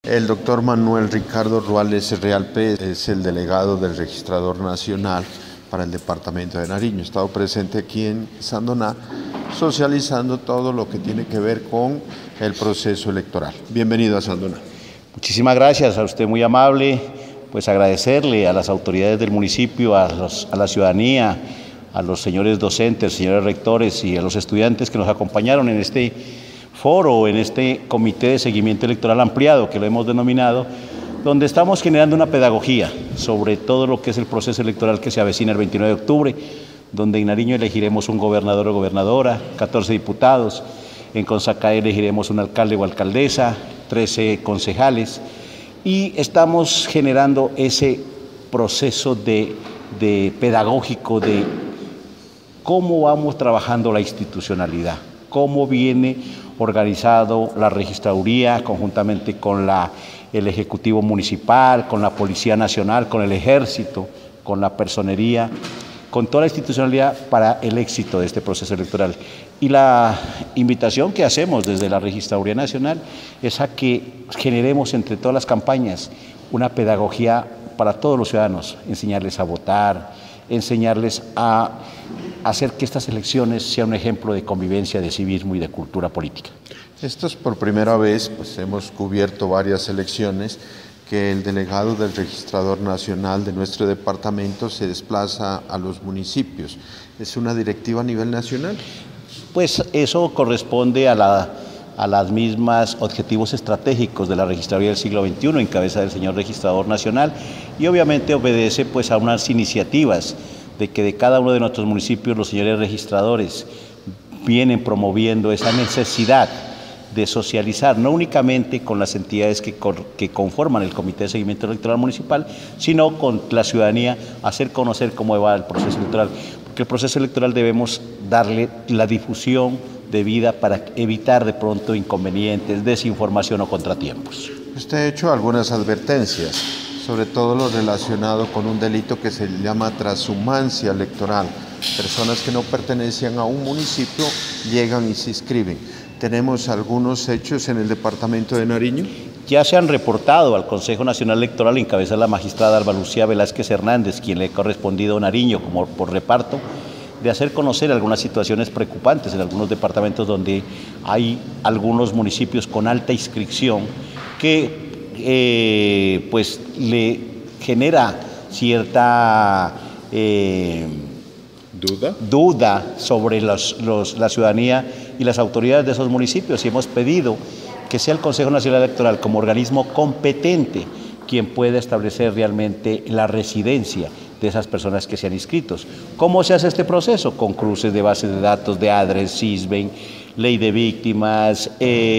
El doctor Manuel Ricardo Ruales Realpe es el delegado del Registrador Nacional para el Departamento de Nariño. He estado presente aquí en Sandoná socializando todo lo que tiene que ver con el proceso electoral. Bienvenido a Sandoná. Muchísimas gracias, a usted muy amable, pues agradecerle a las autoridades del municipio, a la ciudadanía, a los señores docentes, señores rectores y a los estudiantes que nos acompañaron en este foro, en este comité de seguimiento electoral ampliado que lo hemos denominado, donde estamos generando una pedagogía sobre todo lo que es el proceso electoral que se avecina el 29 de octubre, donde en Nariño elegiremos un gobernador o gobernadora, 14 diputados, en Consacae elegiremos un alcalde o alcaldesa, 13 concejales, y estamos generando ese proceso de pedagógico de cómo vamos trabajando la institucionalidad, cómo viene organizado la registraduría conjuntamente con el Ejecutivo Municipal, con la Policía Nacional, con el Ejército, con la Personería, con toda la institucionalidad para el éxito de este proceso electoral. Y la invitación que hacemos desde la Registraduría Nacional es a que generemos entre todas las campañas una pedagogía para todos los ciudadanos, enseñarles a votar, enseñarles a hacer que estas elecciones sean un ejemplo de convivencia, de civismo y de cultura política. Esto es por primera vez, pues hemos cubierto varias elecciones, que el delegado del Registrador Nacional de nuestro departamento se desplaza a los municipios. ¿Es una directiva a nivel nacional? Pues eso corresponde a las mismas objetivos estratégicos de la Registraduría del siglo XXI en cabeza del señor Registrador Nacional y obviamente obedece pues a unas iniciativas de que de cada uno de nuestros municipios los señores registradores vienen promoviendo esa necesidad de socializar, no únicamente con las entidades que conforman el Comité de Seguimiento Electoral Municipal, sino con la ciudadanía, hacer conocer cómo va el proceso electoral, porque el proceso electoral debemos darle la difusión debida para evitar de pronto inconvenientes, desinformación o contratiempos. Usted ha hecho algunas advertencias, sobre todo lo relacionado con un delito que se llama transhumancia electoral. Personas que no pertenecen a un municipio llegan y se inscriben. ¿Tenemos algunos hechos en el departamento de Nariño? Ya se han reportado al Consejo Nacional Electoral en cabeza de la magistrada Alba Lucía Velázquez Hernández, quien le ha correspondido a Nariño como por reparto, de hacer conocer algunas situaciones preocupantes en algunos departamentos donde hay algunos municipios con alta inscripción que pues le genera cierta duda sobre la ciudadanía y las autoridades de esos municipios, y hemos pedido que sea el Consejo Nacional Electoral como organismo competente quien pueda establecer realmente la residencia de esas personas que se han inscrito. ¿Cómo se hace este proceso? Con cruces de bases de datos de ADRES, SISBEN, Ley de Víctimas,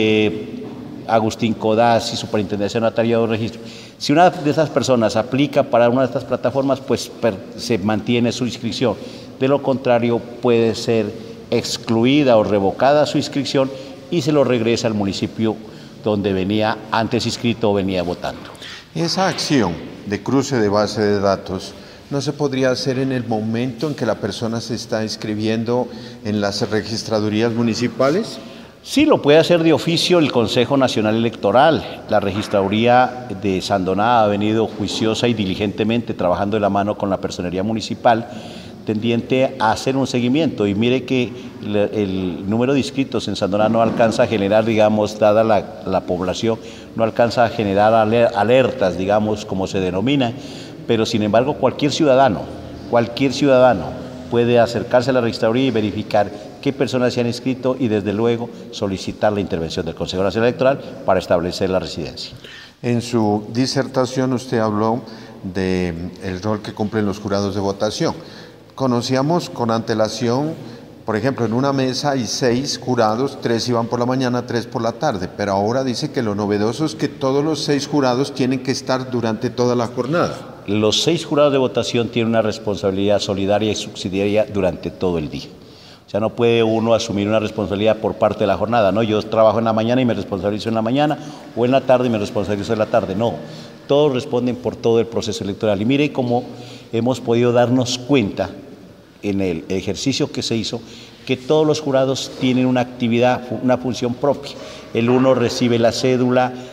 Agustín Codazzi, Superintendencia de Notariado de Registro. Si una de esas personas aplica para una de estas plataformas, pues se mantiene su inscripción. De lo contrario, puede ser excluida o revocada su inscripción y se lo regresa al municipio donde venía antes inscrito o venía votando. Esa acción de cruce de base de datos no se podría hacer en el momento en que la persona se está inscribiendo en las registradurías municipales. Sí, lo puede hacer de oficio el Consejo Nacional Electoral. La Registraduría de Sandoná ha venido juiciosa y diligentemente trabajando de la mano con la Personería Municipal, tendiente a hacer un seguimiento. Y mire que el número de inscritos en Sandoná no alcanza a generar, digamos, dada la población, no alcanza a generar alertas, digamos, como se denomina, pero sin embargo cualquier ciudadano puede acercarse a la registraduría y verificar qué personas se han inscrito y desde luego solicitar la intervención del Consejo Nacional Electoral para establecer la residencia. En su disertación usted habló del rol que cumplen los jurados de votación. Conocíamos con antelación, por ejemplo, en una mesa hay 6 jurados, 3 iban por la mañana, 3 por la tarde, pero ahora dice que lo novedoso es que todos los 6 jurados tienen que estar durante toda la jornada. Los 6 jurados de votación tienen una responsabilidad solidaria y subsidiaria durante todo el día. O sea, no puede uno asumir una responsabilidad por parte de la jornada, ¿no? Yo trabajo en la mañana y me responsabilizo en la mañana, o en la tarde y me responsabilizo en la tarde. No, todos responden por todo el proceso electoral. Y mire cómo hemos podido darnos cuenta en el ejercicio que se hizo, que todos los jurados tienen una actividad, una función propia. El uno recibe la cédula,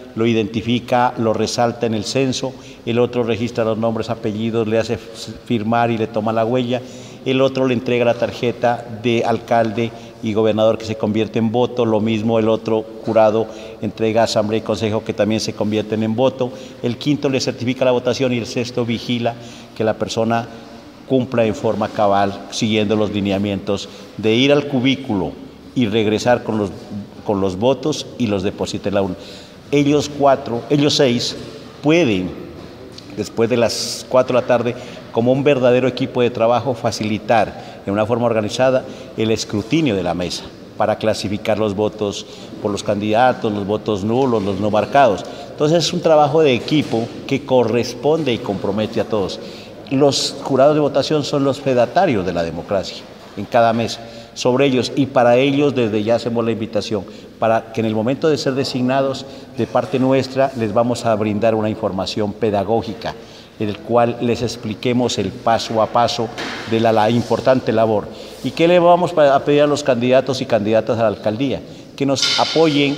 lo identifica, lo resalta en el censo, el otro registra los nombres, apellidos, le hace firmar y le toma la huella, el otro le entrega la tarjeta de alcalde y gobernador que se convierte en voto, lo mismo el otro jurado entrega a asamblea y consejo que también se convierten en voto, el quinto le certifica la votación y el sexto vigila que la persona cumpla en forma cabal, siguiendo los lineamientos de ir al cubículo y regresar con los votos y los deposita en la urna. Ellos seis pueden, después de las 4 de la tarde, como un verdadero equipo de trabajo, facilitar de una forma organizada el escrutinio de la mesa para clasificar los votos por los candidatos, los votos nulos, los no marcados. Entonces es un trabajo de equipo que corresponde y compromete a todos. Los jurados de votación son los fedatarios de la democracia en cada mesa. Sobre ellos y para ellos desde ya hacemos la invitación para que en el momento de ser designados de parte nuestra les vamos a brindar una información pedagógica en el cual les expliquemos el paso a paso de la importante labor. ¿Y qué le vamos a pedir a los candidatos y candidatas a la alcaldía? Que nos apoyen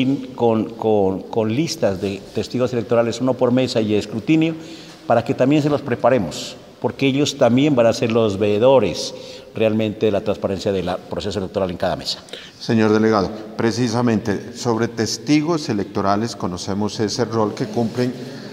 con listas de testigos electorales, uno por mesa y escrutinio, para que también se los preparemos, porque ellos también van a ser los veedores realmente de la transparencia del proceso electoral en cada mesa. Señor delegado, precisamente sobre testigos electorales conocemos ese rol que cumplen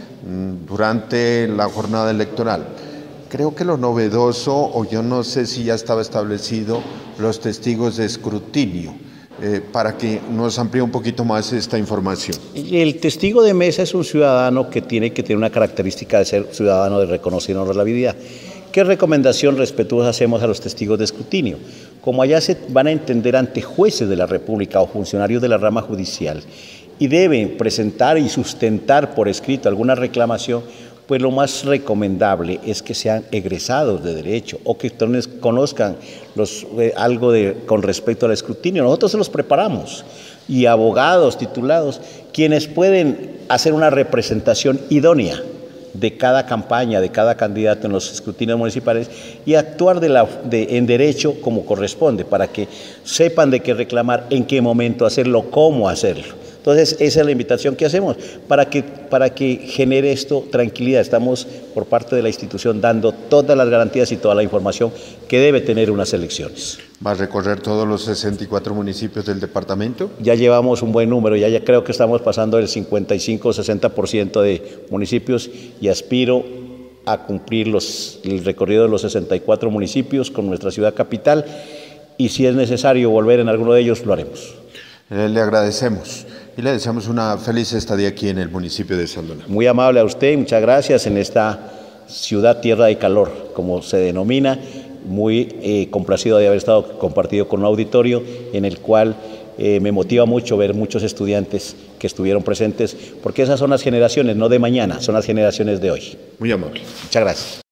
durante la jornada electoral. Creo que lo novedoso, o yo no sé si ya estaba establecido, los testigos de escrutinio, para que nos amplíe un poquito más esta información. El testigo de mesa es un ciudadano que tiene que tener una característica de ser ciudadano de reconocida honorabilidad. ¿Qué recomendación respetuosa hacemos a los testigos de escrutinio? Como allá se van a entender ante jueces de la República o funcionarios de la rama judicial y deben presentar y sustentar por escrito alguna reclamación, pues lo más recomendable es que sean egresados de derecho o que conozcan algo con respecto al escrutinio. Nosotros se los preparamos y abogados titulados quienes pueden hacer una representación idónea de cada campaña, de cada candidato en los escrutinios municipales y actuar en derecho como corresponde para que sepan de qué reclamar, en qué momento hacerlo, cómo hacerlo. Entonces, esa es la invitación que hacemos para que genere esto tranquilidad. Estamos, por parte de la institución, dando todas las garantías y toda la información que debe tener unas elecciones. ¿Va a recorrer todos los 64 municipios del departamento? Ya llevamos un buen número, ya creo que estamos pasando el 55-60% de municipios y aspiro a cumplir el recorrido de los 64 municipios con nuestra ciudad capital y si es necesario volver en alguno de ellos, lo haremos. Le agradecemos y le deseamos una feliz estadía aquí en el municipio de Saldona. Muy amable a usted, muchas gracias en esta ciudad tierra de calor, como se denomina, muy complacido de haber estado compartido con un auditorio en el cual me motiva mucho ver muchos estudiantes que estuvieron presentes, porque esas son las generaciones, no de mañana, son las generaciones de hoy. Muy amable. Muchas gracias.